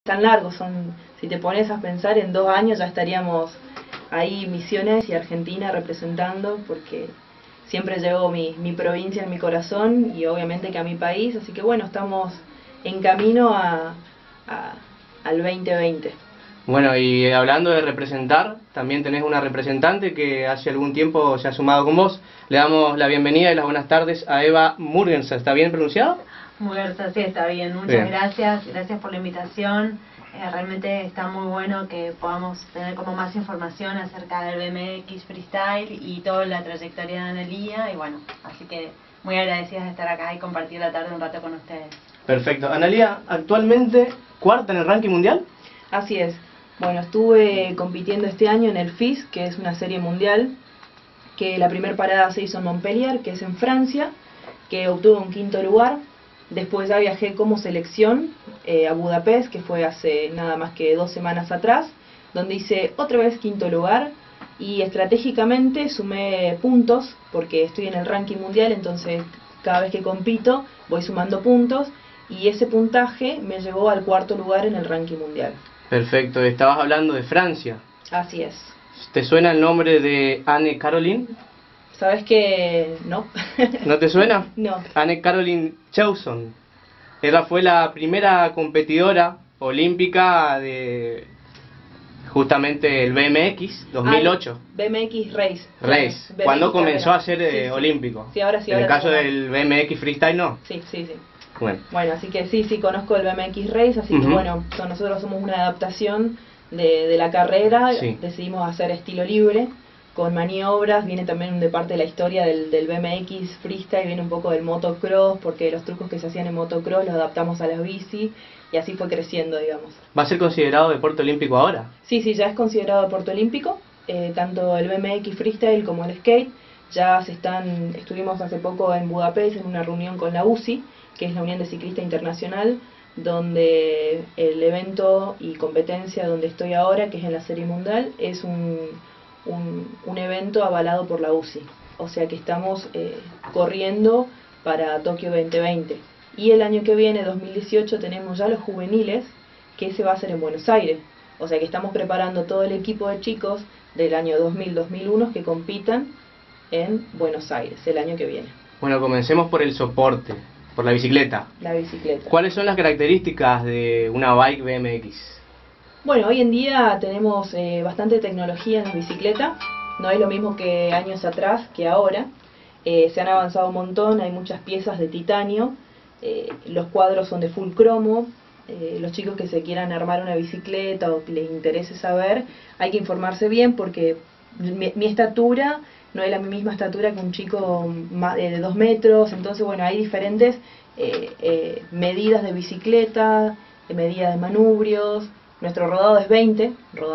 tan largos, si te pones a pensar, en 2 años ya estaríamos ahí Misiones y Argentina representando, porque siempre llevo mi provincia en mi corazón y obviamente que a mi país, así que bueno, estamos en camino al 2020. Bueno, y hablando de representar, también tenés una representante que hace algún tiempo se ha sumado con vos. Le damos la bienvenida y las buenas tardes a Eva Murenza. ¿Está bien pronunciado? Murenza, sí, está bien. Muchas gracias por la invitación. Realmente está muy bueno que podamos tener como más información acerca del BMX Freestyle y toda la trayectoria de Analía. Y bueno, así que muy agradecidas de estar acá y compartir la tarde un rato con ustedes. Perfecto. Analía, actualmente cuarta en el ranking mundial. Así es. Bueno, estuve compitiendo este año en el FIS, que es una serie mundial, que la primera parada se hizo en Montpellier, que es en Francia, que obtuvo un 5º lugar. Después ya viajé como selección a Budapest, que fue hace nada más que 2 semanas atrás, donde hice otra vez 5º lugar y estratégicamente sumé puntos, porque estoy en el ranking mundial, entonces cada vez que compito voy sumando puntos y ese puntaje me llevó al 4º lugar en el ranking mundial. Perfecto, estabas hablando de Francia. Así es. ¿Te suena el nombre de Anne-Caroline? ¿Sabes que no? ¿No te suena? No. Anne-Caroline Chausson. Ella fue la primera competidora olímpica de justamente el BMX 2008. BMX Race. Race. BMX ¿Cuándo comenzó carrera. a ser Sí. olímpico? Sí, ahora sí. En ahora el caso sí. del BMX Freestyle no. Sí. Bueno, Así que sí, conozco el BMX Race, así que bueno, nosotros somos una adaptación de la carrera, sí. Decidimos hacer estilo libre, con maniobras, viene también de parte de la historia del BMX Freestyle, viene un poco del motocross, porque los trucos que se hacían en motocross los adaptamos a las bici, y así fue creciendo, digamos. ¿Va a ser considerado deporte olímpico ahora? Sí, ya es considerado deporte olímpico, tanto el BMX Freestyle como el skate, estuvimos hace poco en Budapest en una reunión con la UCI, que es la Unión de Ciclista Internacional, donde el evento y competencia donde estoy ahora, que es en la Serie Mundial, es un evento avalado por la UCI. O sea que estamos corriendo para Tokio 2020. Y el año que viene, 2018, tenemos ya los juveniles, que se va a hacer en Buenos Aires. O sea que estamos preparando todo el equipo de chicos del año 2000-2001 que compitan en Buenos Aires el año que viene. Bueno, comencemos por el soporte. Por la bicicleta. La bicicleta. ¿Cuáles son las características de una bike BMX? Bueno, hoy en día tenemos bastante tecnología en las bicicletas. No es lo mismo que años atrás, que ahora. Se han avanzado un montón, hay muchas piezas de titanio. Los cuadros son de full cromo. Los chicos que se quieran armar una bicicleta o que les interese saber, hay que informarse bien porque mi estatura no es la misma estatura que un chico de 2 metros, entonces bueno, hay diferentes medidas de bicicleta, medidas de manubrios. Nuestro rodado es 20,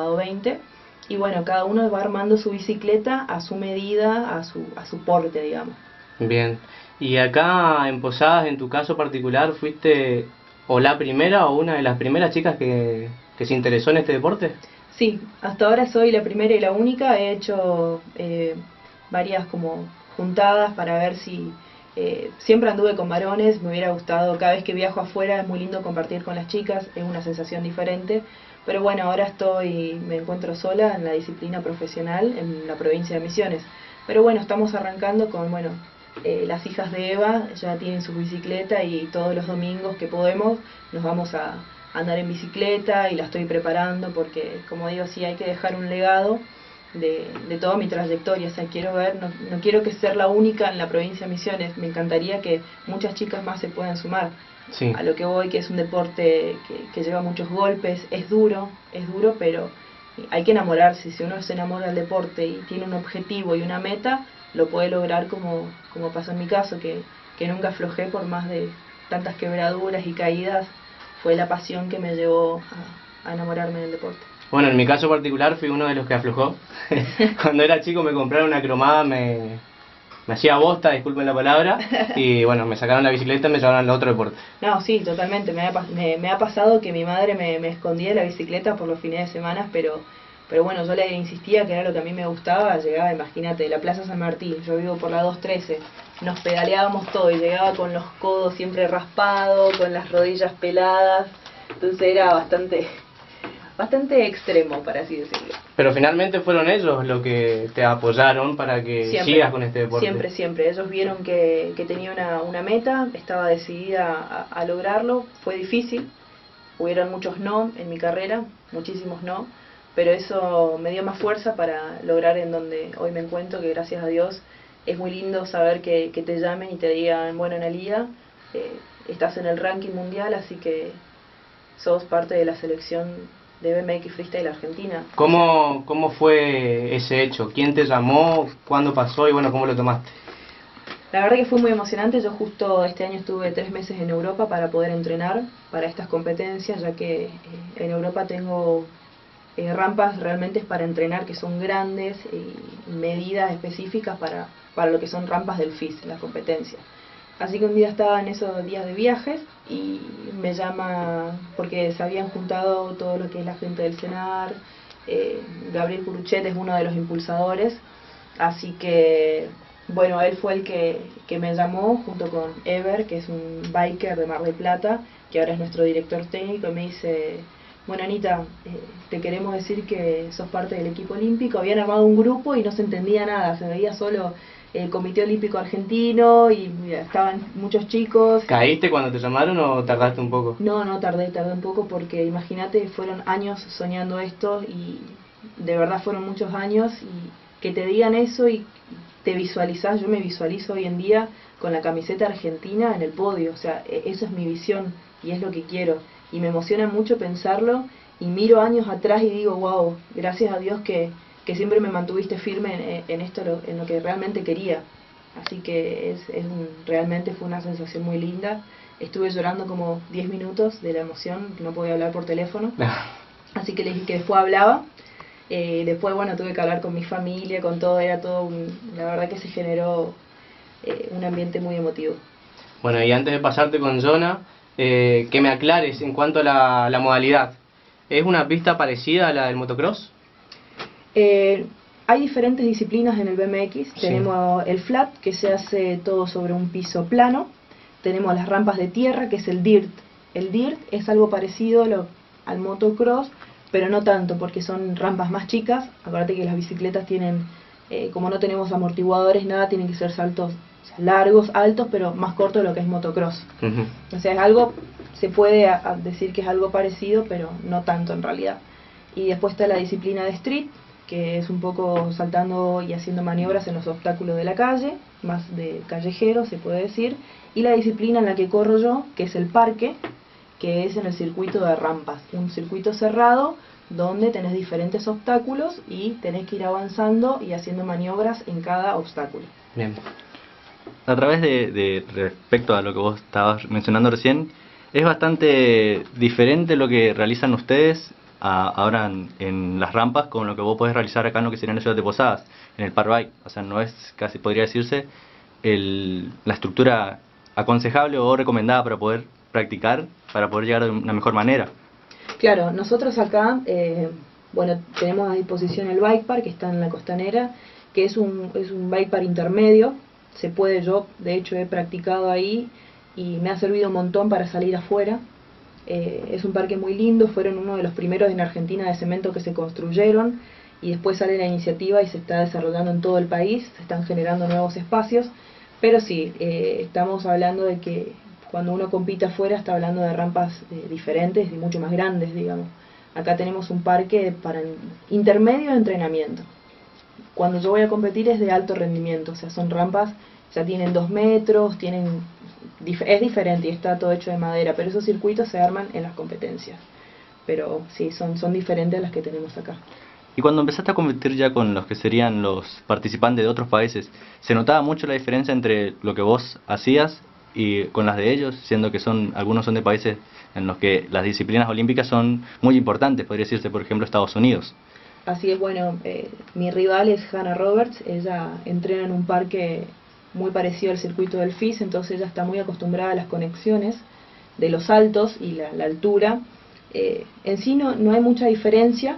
y bueno, cada uno va armando su bicicleta a su medida, a su porte, digamos. Bien, y acá en Posadas, en tu caso particular, ¿fuiste o la primera o una de las primeras chicas que se interesó en este deporte? Sí, hasta ahora soy la primera y la única. He hecho varias como juntadas para ver si... siempre anduve con varones, me hubiera gustado, cada vez que viajo afuera es muy lindo compartir con las chicas, es una sensación diferente, pero bueno, ahora me encuentro sola en la disciplina profesional en la provincia de Misiones, pero bueno, estamos arrancando con, las hijas de Eva ya tienen su bicicleta y todos los domingos que podemos nos vamos a andar en bicicleta y la estoy preparando porque, como digo, sí hay que dejar un legado de toda mi trayectoria. O sea, quiero ver, no quiero que ser la única en la provincia de Misiones, me encantaría que muchas chicas más se puedan sumar. Sí. A lo que voy, que es un deporte que lleva muchos golpes, es duro, pero hay que enamorarse. Si uno se enamora del deporte y tiene un objetivo y una meta, lo puede lograr como pasó en mi caso, que nunca aflojé por más de tantas quebraduras y caídas. Fue la pasión que me llevó a enamorarme del deporte. Bueno, en mi caso particular fui uno de los que aflojó. Cuando era chico me compraron una cromada, me hacía bosta, disculpen la palabra, y bueno, me sacaron la bicicleta y me llevaron al otro deporte. No, sí, totalmente. Me ha pasado que mi madre me escondía de la bicicleta por los fines de semana, pero bueno, yo le insistía que era lo que a mí me gustaba. Llegaba, imagínate, de la Plaza San Martín, yo vivo por la 213, nos pedaleábamos todo y llegaba con los codos siempre raspados, con las rodillas peladas. Entonces era bastante extremo, para así decirlo. Pero finalmente fueron ellos los que te apoyaron para que sigas con este deporte. Siempre. Ellos vieron que tenía una meta, estaba decidida a lograrlo. Fue difícil, hubieron muchos no en mi carrera, muchísimos no, pero eso me dio más fuerza para lograr en donde hoy me encuentro, que gracias a Dios es muy lindo saber que te llamen y te digan, bueno, Analía, estás en el ranking mundial, así que sos parte de la selección de BMX Freestyle Argentina. ¿Cómo fue ese hecho? ¿Quién te llamó? ¿Cuándo pasó? Y bueno, ¿cómo lo tomaste? La verdad que fue muy emocionante. Yo justo este año estuve 3 meses en Europa para poder entrenar para estas competencias, ya que en Europa tengo rampas realmente para entrenar que son grandes y medidas específicas para lo que son rampas del FIS, la competencia. Así que un día estaba en esos días de viajes y me llama, porque se habían juntado todo lo que es la gente del CENAR, Gabriel Curuchet es uno de los impulsadores, así que bueno, él fue el que me llamó junto con Ever, que es un biker de Mar del Plata, que ahora es nuestro director técnico, y me dice, bueno, Anita, te queremos decir que sos parte del equipo olímpico. Habían armado un grupo y no se entendía nada, se veía solo el Comité Olímpico Argentino y mira, estaban muchos chicos. ¿Caíste cuando te llamaron o tardaste un poco? No, tardé un poco porque imagínate, fueron años soñando esto y de verdad fueron muchos años, y que te digan eso y te visualizás, yo me visualizo hoy en día con la camiseta argentina en el podio, o sea, eso es mi visión y es lo que quiero, y me emociona mucho pensarlo, y miro años atrás y digo, wow, gracias a Dios que siempre me mantuviste firme en esto, en lo que realmente quería. Así que realmente fue una sensación muy linda. Estuve llorando como 10 minutos de la emoción, no podía hablar por teléfono, así que le dije que después hablaba. Después, bueno, tuve que hablar con mi familia, con todo, la verdad que se generó un ambiente muy emotivo. Bueno, y antes de pasarte con Jonah, que me aclares en cuanto a la modalidad. ¿Es una pista parecida a la del motocross? Hay diferentes disciplinas en el BMX. Sí. Tenemos el flat, que se hace todo sobre un piso plano. Tenemos las rampas de tierra, que es el dirt. El dirt es algo parecido al motocross, pero no tanto, porque son rampas más chicas. Acuérdate que las bicicletas tienen, como no tenemos amortiguadores, nada, tienen que ser saltos largos, altos, pero más cortos de lo que es motocross. O sea, es algo, se puede decir que es algo parecido, pero no tanto en realidad. Y después está la disciplina de street, que es un poco saltando y haciendo maniobras en los obstáculos de la calle, más de callejero se puede decir. Y la disciplina en la que corro yo, que es el parque, que es en el circuito de rampas, un circuito cerrado donde tenés diferentes obstáculos y tenés que ir avanzando y haciendo maniobras en cada obstáculo. Bien. A través de respecto a lo que vos estabas mencionando recién, es bastante diferente lo que realizan ustedes ahora en las rampas con lo que vos podés realizar acá en lo que sería en la ciudad de Posadas, en el Park Bike. O sea, no es, casi podría decirse, la estructura aconsejable o recomendada para poder practicar, para poder llegar de una mejor manera. Claro, nosotros acá, bueno, tenemos a disposición el bike park que está en la Costanera, que es un bike park intermedio. Se puede, yo de hecho he practicado ahí y me ha servido un montón para salir afuera. Es un parque muy lindo, fueron uno de los primeros en Argentina de cemento que se construyeron, y después sale la iniciativa y se está desarrollando en todo el país, se están generando nuevos espacios, pero sí, estamos hablando de que cuando uno compite afuera está hablando de rampas diferentes y mucho más grandes, digamos. Acá tenemos un parque para intermedio de entrenamiento. Cuando yo voy a competir es de alto rendimiento, o sea, son rampas, ya tienen 2 metros, es diferente y está todo hecho de madera, pero esos circuitos se arman en las competencias. Pero sí, son diferentes a las que tenemos acá. Y cuando empezaste a competir ya con los que serían los participantes de otros países, ¿se notaba mucho la diferencia entre lo que vos hacías y con las de ellos, siendo que algunos son de países en los que las disciplinas olímpicas son muy importantes, podría decirse, por ejemplo, Estados Unidos? Así es, bueno, mi rival es Hannah Roberts, ella entrena en un parque muy parecido al circuito del FIS, entonces ella está muy acostumbrada a las conexiones de los saltos y la altura. En sí no hay mucha diferencia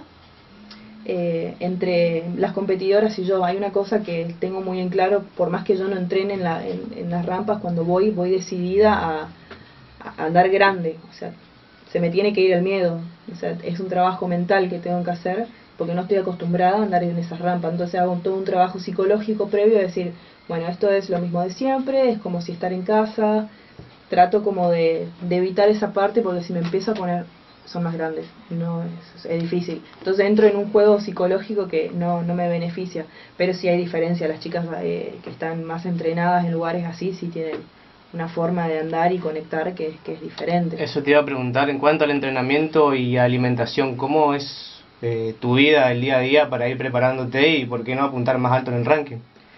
entre las competidoras y yo. Hay una cosa que tengo muy en claro, por más que yo no entrene en las rampas, cuando voy decidida a andar grande, o sea, se me tiene que ir el miedo. O sea, es un trabajo mental que tengo que hacer porque no estoy acostumbrada a andar en esas rampas. Entonces hago todo un trabajo psicológico previo a decir, bueno, esto es lo mismo de siempre, es como si estar en casa. Trato como de evitar esa parte porque si me empiezo a poner, son más grandes, no es difícil. Entonces entro en un juego psicológico que no me beneficia, pero sí hay diferencia. Las chicas que están más entrenadas en lugares así sí tienen una forma de andar y conectar que es diferente. Eso te iba a preguntar, en cuanto al entrenamiento y alimentación, ¿cómo es tu vida el día a día para ir preparándote y por qué no apuntar más alto en el ranking?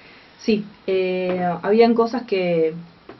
Sí, habían cosas que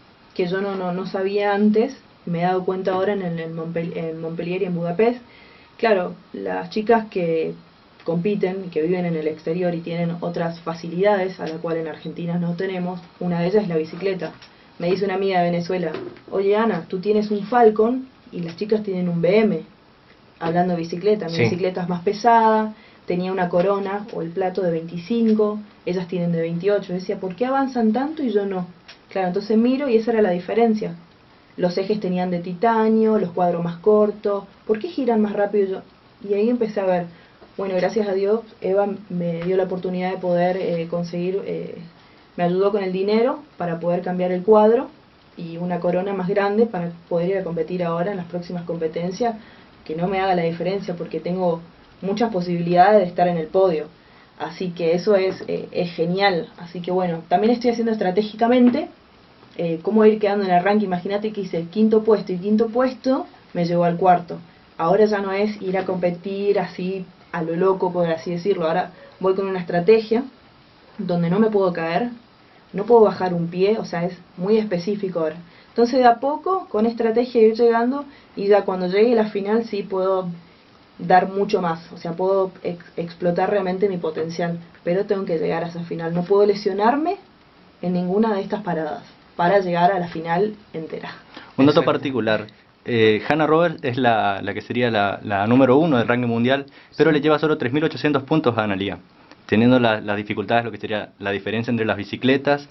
yo no sabía antes, me he dado cuenta ahora en Montpellier y en Budapest. Claro, las chicas que compiten, que viven en el exterior y tienen otras facilidades a las cuales en Argentina no tenemos, una de ellas es la bicicleta. Me dice una amiga de Venezuela, oye Ana, tú tienes un Falcon y las chicas tienen un BM, hablando de bicicleta. Mi bicicleta es más pesada, tenía una Corona o el Plato de 25, ellas tienen de 28. Yo decía, ¿por qué avanzan tanto y yo no? Claro, entonces miro y esa era la diferencia. Los ejes tenían de titanio, los cuadros más cortos, ¿por qué giran más rápido yo? Y ahí empecé a ver, bueno, gracias a Dios, Eva me dio la oportunidad de poder conseguir, me ayudó con el dinero para poder cambiar el cuadro y una Corona más grande para poder ir a competir ahora en las próximas competencias, que no me haga la diferencia porque tengo muchas posibilidades de estar en el podio. Así que eso es genial. Así que bueno, también estoy haciendo estratégicamente cómo ir quedando en el ranking. Imagínate que hice el quinto puesto y quinto puesto me llevó al cuarto. Ahora ya no es ir a competir así a lo loco, por así decirlo. Ahora voy con una estrategia donde no me puedo caer, no puedo bajar un pie, o sea, es muy específico ahora. Entonces de a poco, con estrategia ir llegando, y ya cuando llegue a la final sí puedo dar mucho más, o sea, puedo explotar realmente mi potencial, pero tengo que llegar a esa final. No puedo lesionarme en ninguna de estas paradas para llegar a la final entera. Un dato particular, Hannah Roberts es la que sería la número 1 del ranking mundial, pero le lleva solo 3.800 puntos a Analía, teniendo las dificultades, lo que sería la diferencia entre las bicicletas,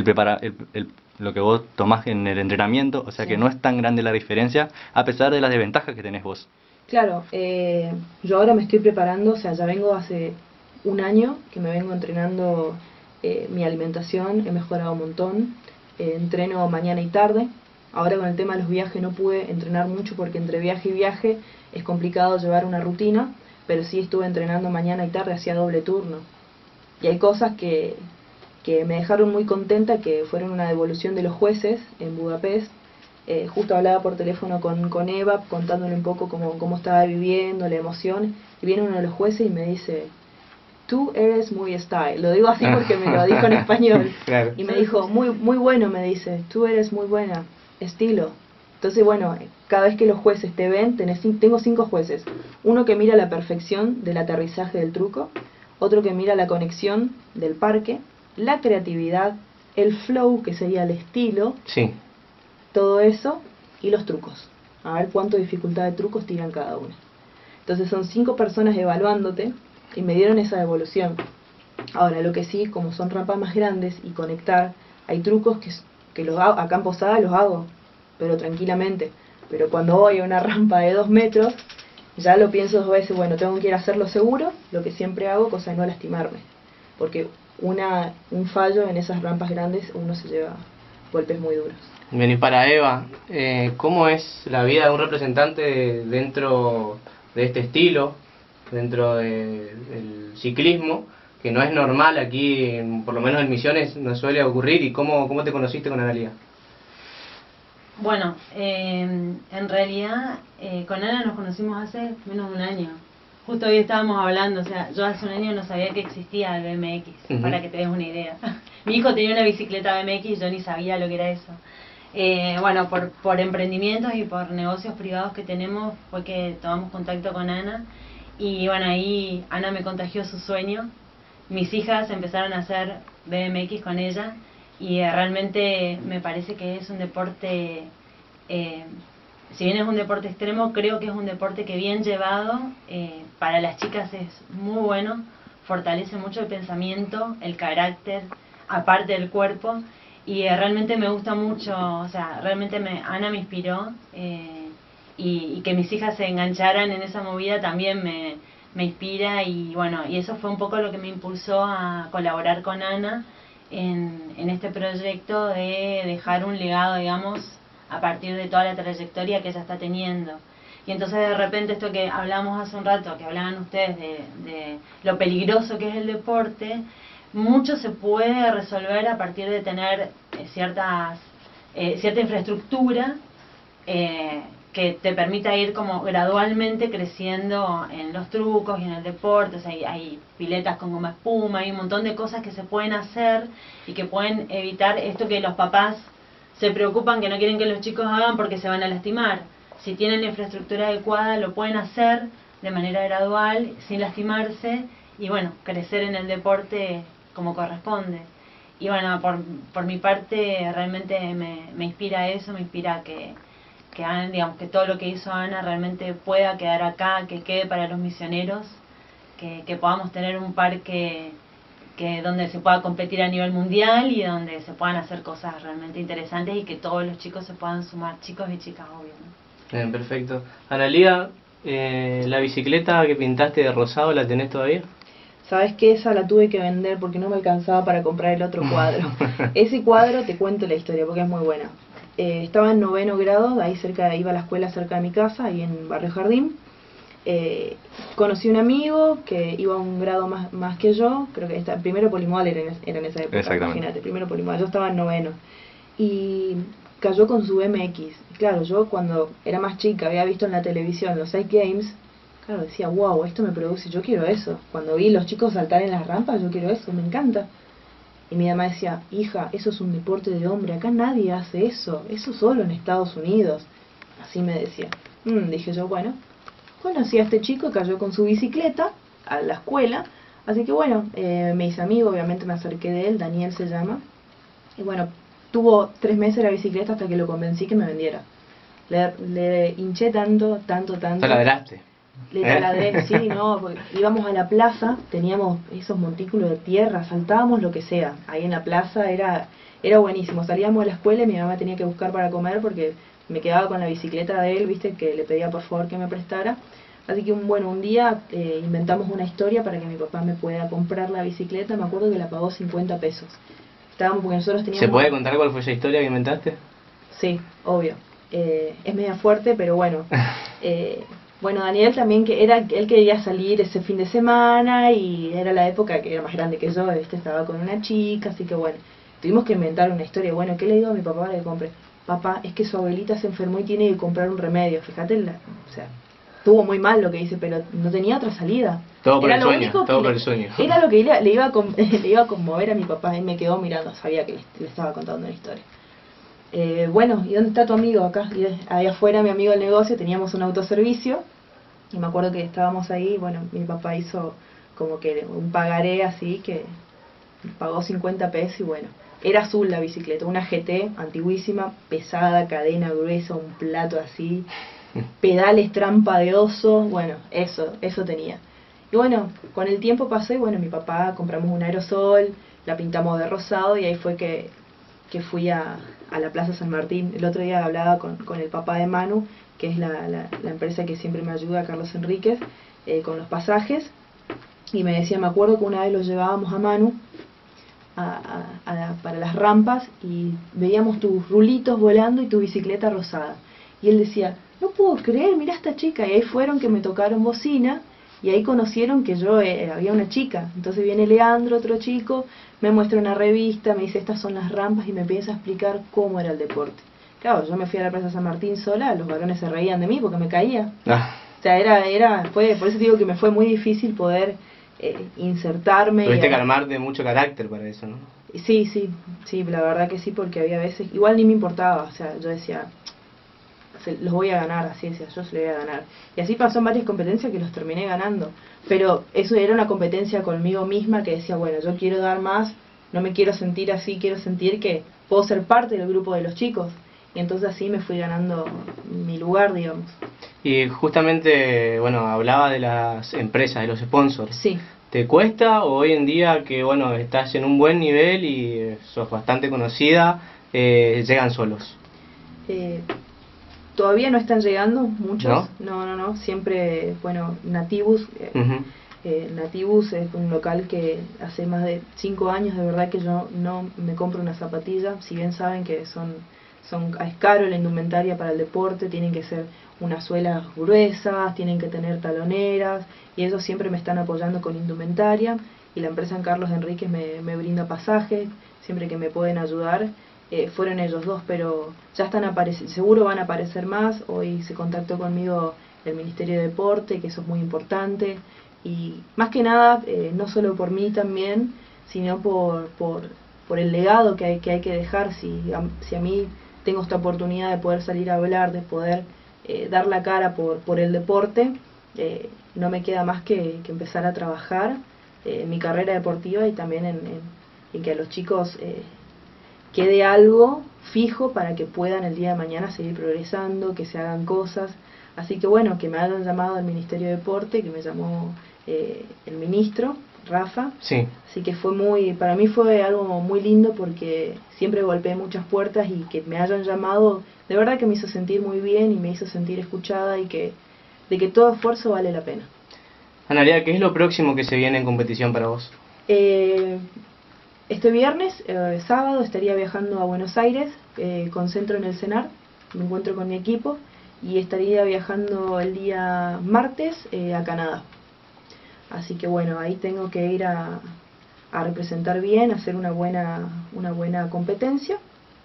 lo que vos tomás en el entrenamiento, o sea que no es tan grande la diferencia, a pesar de las desventajas que tenés vos. Claro, yo ahora me estoy preparando, o sea, ya vengo hace un año que me vengo entrenando mi alimentación, he mejorado un montón, entreno mañana y tarde. Ahora con el tema de los viajes no pude entrenar mucho porque entre viaje y viaje es complicado llevar una rutina, pero sí estuve entrenando mañana y tarde, hacía doble turno. Y hay cosas que me dejaron muy contenta, que fueron una devolución de los jueces en Budapest. Justo hablaba por teléfono con Eva, contándole un poco cómo estaba viviendo, la emoción, y viene uno de los jueces y me dice, tú eres muy style. Lo digo así porque me lo dijo en español. Claro. Y me dijo, muy bueno, me dice, tú eres muy buena, estilo. Entonces, bueno, cada vez que los jueces te ven, tengo 5 jueces. Uno que mira la perfección del aterrizaje del truco, otro que mira la conexión del parque, la creatividad, el flow, que sería el estilo, Sí. todo eso, y los trucos. A ver cuánto dificultad de trucos tiran cada uno. Entonces son 5 personas evaluándote y me dieron esa devolución. Ahora, lo que sí, como son rampas más grandes y conectar, hay trucos que los hago, acá en Posada los hago, pero tranquilamente. Pero cuando voy a una rampa de 2 metros, ya lo pienso 2 veces, bueno, tengo que ir a hacerlo seguro, lo que siempre hago, cosa de no lastimarme. Porque un fallo en esas rampas grandes, uno se lleva golpes muy duros. Bien, y para Eva, ¿cómo es la vida de un representante dentro de este estilo, dentro del ciclismo, que no es normal aquí, por lo menos en Misiones, no suele ocurrir? ¿Y cómo te conociste con Analía? Bueno, en realidad con Ana nos conocimos hace menos de un año. Justo hoy estábamos hablando, o sea, yo hace un año no sabía que existía el BMX, para que te des una idea. Mi hijo tenía una bicicleta BMX y yo ni sabía lo que era eso. Bueno, por emprendimientos y por negocios privados que tenemos fue que tomamos contacto con Ana, y bueno, ahí Ana me contagió su sueño. Mis hijas empezaron a hacer BMX con ella y realmente me parece que es un deporte, si bien es un deporte extremo, creo que es un deporte que bien llevado para las chicas es muy bueno, fortalece mucho el pensamiento, el carácter, aparte del cuerpo. Y realmente me gusta mucho, o sea, realmente Ana me inspiró y que mis hijas se engancharan en esa movida también me inspira, y bueno, y eso fue un poco lo que me impulsó a colaborar con Ana en este proyecto de dejar un legado, digamos, a partir de toda la trayectoria que ella está teniendo. Y entonces de repente esto que hablamos hace un rato, que hablaban ustedes de lo peligroso que es el deporte, mucho se puede resolver a partir de tener cierta infraestructura que te permita ir como gradualmente creciendo en los trucos y en el deporte. O sea, hay piletas con goma espuma, hay un montón de cosas que se pueden hacer y que pueden evitar esto que los papás se preocupan, que no quieren que los chicos hagan porque se van a lastimar. Si tienen la infraestructura adecuada, lo pueden hacer de manera gradual, sin lastimarse, y bueno, crecer en el deporte como corresponde. Y bueno, por mi parte realmente me inspira eso, me inspira que Ana, digamos, que todo lo que hizo Ana realmente pueda quedar acá, que quede para los misioneros, que podamos tener un parque donde se pueda competir a nivel mundial y donde se puedan hacer cosas realmente interesantes y que todos los chicos se puedan sumar, chicos y chicas, obvio, ¿no? Bien, perfecto. Analía, ¿la bicicleta que pintaste de rosado la tenés todavía? Sabes que esa la tuve que vender porque no me alcanzaba para comprar el otro cuadro. Ese cuadro, te cuento la historia porque es muy buena. Estaba en 9º grado, ahí cerca, iba a la escuela cerca de mi casa, ahí en Barrio Jardín. Conocí un amigo que iba a un grado más que yo, creo que primero polimodal era en esa época, imagínate, primero polimodal, yo estaba en 9º. Y cayó con su BMX. Claro, yo cuando era más chica había visto en la televisión los Ice Games, claro, decía, wow, esto me produce, yo quiero eso. Cuando vi los chicos saltar en las rampas, yo quiero eso, me encanta. Y mi mamá decía, hija, eso es un deporte de hombre, acá nadie hace eso solo en Estados Unidos. Así me decía. Dije yo, bueno, conocí a este chico, cayó con su bicicleta a la escuela, así que bueno, me hice amigo, obviamente me acerqué de él, Daniel se llama, y bueno, tuvo 3 meses la bicicleta hasta que lo convencí que me vendiera. Le hinché tanto. ¿Te ladraste? Le taladré, sí, no, porque íbamos a la plaza, teníamos esos montículos de tierra, saltábamos lo que sea, ahí en la plaza era buenísimo, salíamos de la escuela y mi mamá tenía que buscar para comer porque me quedaba con la bicicleta de él, viste, que le pedía por favor que me prestara, así que un día inventamos una historia para que mi papá me pueda comprar la bicicleta, me acuerdo que la pagó 50 pesos, porque nosotros teníamos... ¿Se puede contar cuál fue esa historia que inventaste? Sí, obvio, es media fuerte, pero bueno... Bueno, Daniel también, que él quería salir ese fin de semana y era la época que era más grande que yo, estaba con una chica, así que bueno, tuvimos que inventar una historia. Bueno, ¿qué le digo a mi papá para que compre? Papá, es que su abuelita se enfermó y tiene que comprar un remedio. Fíjate, o sea, estuvo muy mal lo que hice, pero no tenía otra salida. Todo por el sueño, todo por el sueño. Era lo que le iba a conmover a mi papá, y me quedó mirando, sabía que le estaba contando una historia. Bueno, ¿y dónde está tu amigo? Acá, y ahí afuera mi amigo del negocio, teníamos un autoservicio. Y me acuerdo que estábamos ahí, bueno, mi papá hizo como que un pagaré así, que pagó 50 pesos y bueno, era azul la bicicleta, una GT antiguísima, pesada, cadena gruesa, un plato así, pedales trampa de oso, bueno, eso tenía. Y bueno, con el tiempo pasó y bueno, mi papá compramos un aerosol, la pintamos de rosado y ahí fue que fui a la Plaza San Martín. El otro día hablaba con el papá de Manu, que es la empresa que siempre me ayuda, Carlos Enríquez, con los pasajes, y me decía, me acuerdo que una vez lo llevábamos a Manu para las rampas y veíamos tus rulitos volando y tu bicicleta rosada, y él decía, no puedo creer, mira esta chica, y ahí fueron que me tocaron bocina y ahí conocieron que yo había una chica. Entonces viene Leandro, otro chico, me muestra una revista, me dice, estas son las rampas, y me empieza a explicar cómo era el deporte. Claro, yo me fui a la Plaza San Martín sola, los varones se reían de mí porque me caía. O sea, fue por eso digo que me fue muy difícil poder insertarme. Tuviste que armarte mucho carácter para eso, ¿no? Sí, la verdad que sí, porque había veces, igual ni me importaba, o sea, yo decía, los voy a ganar a ciencia, yo se los voy a ganar. Y así pasó en varias competencias que los terminé ganando, pero eso era una competencia conmigo misma que decía, bueno, yo quiero dar más, no me quiero sentir así, quiero sentir que puedo ser parte del grupo de los chicos. Y entonces así me fui ganando mi lugar, digamos. Y justamente, bueno, hablaba de las empresas, de los sponsors. Sí. ¿Te cuesta o hoy en día que, bueno, estás en un buen nivel y sos bastante conocida, llegan solos? Todavía no están llegando muchos, no, siempre, bueno, Nativus, Nativus es un local que hace más de 5 años de verdad que yo no me compro una zapatilla, si bien saben que es caro la indumentaria para el deporte, tienen que ser unas suelas gruesas, tienen que tener taloneras, y ellos siempre me están apoyando con indumentaria, y la empresa en Carlos Enríquez me brinda pasajes, siempre que me pueden ayudar. Fueron ellos dos, pero ya están seguro van a aparecer más. Hoy se contactó conmigo el Ministerio de Deporte, que eso es muy importante, y más que nada, no solo por mí también, sino por el legado que hay que dejar. Si a mí tengo esta oportunidad de poder salir a hablar, de poder dar la cara por el deporte, no me queda más que empezar a trabajar en mi carrera deportiva y también en que a los chicos quede algo fijo para que puedan el día de mañana seguir progresando, que se hagan cosas. Así que bueno, que me hayan llamado al Ministerio de Deporte, que me llamó el ministro, Rafa. Sí. Así que para mí fue algo muy lindo porque siempre golpeé muchas puertas y que me hayan llamado, de verdad que me hizo sentir muy bien y me hizo sentir escuchada y de que todo esfuerzo vale la pena. Analia, ¿qué es lo próximo que se viene en competición para vos? Este viernes, sábado, estaría viajando a Buenos Aires, concentro en el CENAR, me encuentro con mi equipo, y estaría viajando el día martes a Canadá. Así que bueno, ahí tengo que ir a representar bien, a hacer una buena competencia.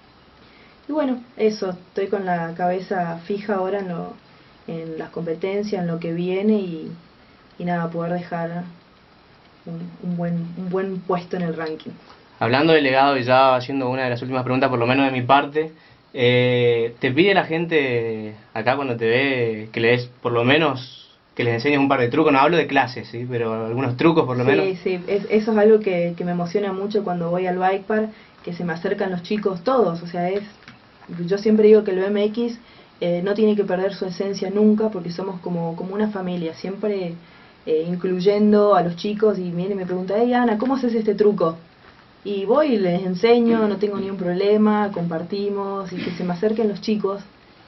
Y bueno, eso, estoy con la cabeza fija ahora en las competencias, en lo que viene y nada, poder dejar un buen puesto en el ranking. Hablando del legado y ya haciendo una de las últimas preguntas, por lo menos de mi parte, ¿te pide la gente acá cuando te ve que le des por lo menos, que les enseñes un par de trucos? No hablo de clases, ¿sí? Pero algunos trucos por lo menos. Sí, eso es algo que me emociona mucho cuando voy al bike park, que se me acercan los chicos todos, o sea, yo siempre digo que el BMX no tiene que perder su esencia nunca, porque somos como una familia, siempre incluyendo a los chicos, y viene y me pregunta, hey Ana, ¿cómo haces este truco? Y voy y les enseño, no tengo ni un problema, compartimos, y que se me acerquen los chicos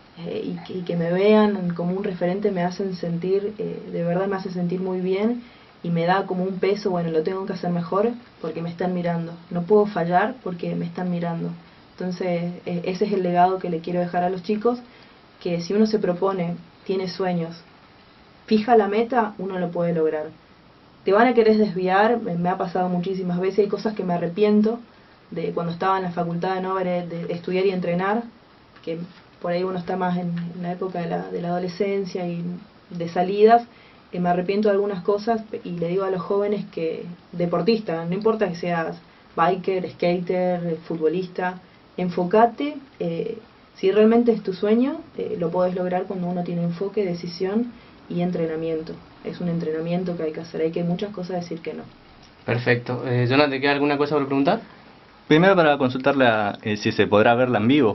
y que me vean como un referente me hacen sentir, de verdad me hace sentir muy bien, y me da como un peso, bueno, lo tengo que hacer mejor porque me están mirando, no puedo fallar porque me están mirando. Entonces ese es el legado que le quiero dejar a los chicos, que si uno se propone, tiene sueños, fija la meta, uno lo puede lograr. Te van a querer desviar, me ha pasado muchísimas veces, hay cosas que me arrepiento de cuando estaba en la facultad de estudiar y entrenar, que por ahí uno está más en la época de la adolescencia y de salidas, que me arrepiento de algunas cosas, y le digo a los jóvenes que, deportistas, no importa que seas biker, skater, futbolista, enfócate, si realmente es tu sueño, lo podés lograr cuando uno tiene enfoque, decisión y entrenamiento. Es un entrenamiento que hay que hacer, hay que muchas cosas decir que no. Perfecto. Jonathan, ¿te queda alguna cosa por preguntar? Primero para consultarla si se podrá verla en vivo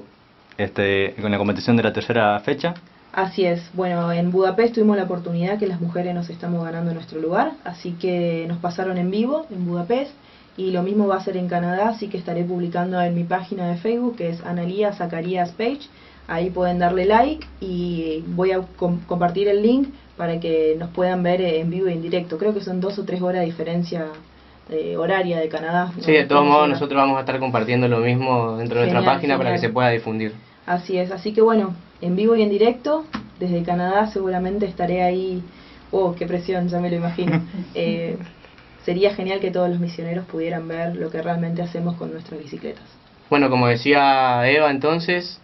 con la competición de la tercera fecha. Así es, bueno, en Budapest tuvimos la oportunidad que las mujeres nos estamos ganando nuestro lugar, así que nos pasaron en vivo en Budapest, y lo mismo va a ser en Canadá, así que estaré publicando en mi página de Facebook, que es Analia Zacarías Page. Ahí pueden darle like y voy a compartir el link para que nos puedan ver en vivo y en directo. Creo que son 2 o 3 horas de diferencia horaria de Canadá. Sí, de todos modos nosotros vamos a estar compartiendo lo mismo dentro de nuestra página para que se pueda difundir. Así es, así que bueno, en vivo y en directo, desde Canadá seguramente estaré ahí. Oh, qué presión, ya me lo imagino. Sería genial que todos los misioneros pudieran ver lo que realmente hacemos con nuestras bicicletas. Bueno, como decía Eva, entonces,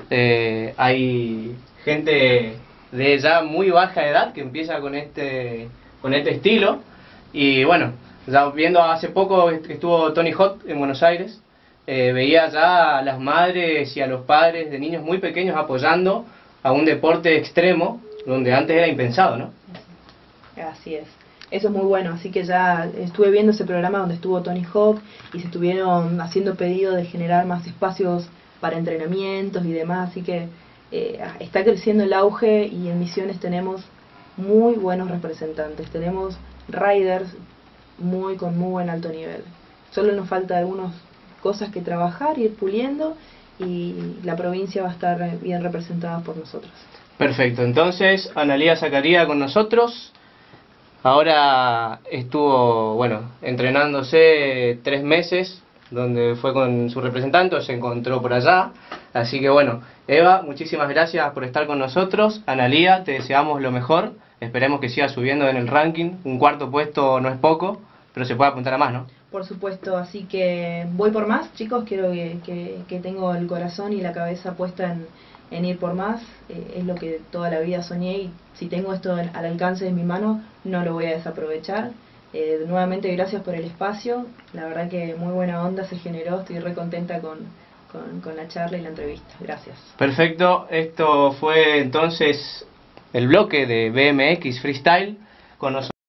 hay gente de ya muy baja edad que empieza con este estilo, y bueno, ya viendo hace poco que estuvo Tony Hawk en Buenos Aires, veía ya a las madres y a los padres de niños muy pequeños apoyando a un deporte extremo donde antes era impensado, ¿no? Así es. Eso es muy bueno, así que ya estuve viendo ese programa donde estuvo Tony Hawk y se estuvieron haciendo pedidos de generar más espacios para entrenamientos y demás, así que está creciendo el auge, y en Misiones tenemos muy buenos representantes, tenemos riders con muy buen alto nivel. Solo nos falta algunas cosas que trabajar, ir puliendo, y la provincia va a estar bien representada por nosotros. Perfecto, entonces Analía Zacaría con nosotros. Ahora estuvo, bueno, entrenándose 3 meses, donde fue con su representante, se encontró por allá. Así que bueno, Eva, muchísimas gracias por estar con nosotros. Analía, te deseamos lo mejor. Esperemos que siga subiendo en el ranking. Un 4.º puesto no es poco, pero se puede apuntar a más, ¿no? Por supuesto, así que voy por más, chicos. Quiero que tengo el corazón y la cabeza puesta en ir por más. Es lo que toda la vida soñé, y si tengo esto al alcance de mi mano, no lo voy a desaprovechar. Nuevamente, gracias por el espacio. La verdad que muy buena onda se generó. Estoy re contenta con la charla y la entrevista. Gracias. Perfecto, esto fue entonces el bloque de BMX Freestyle con nosotros.